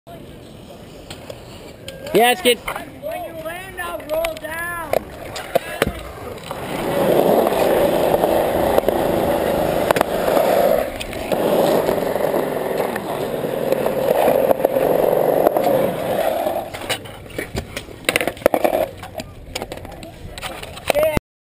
Yeah, it's good. When you land, I'll roll down.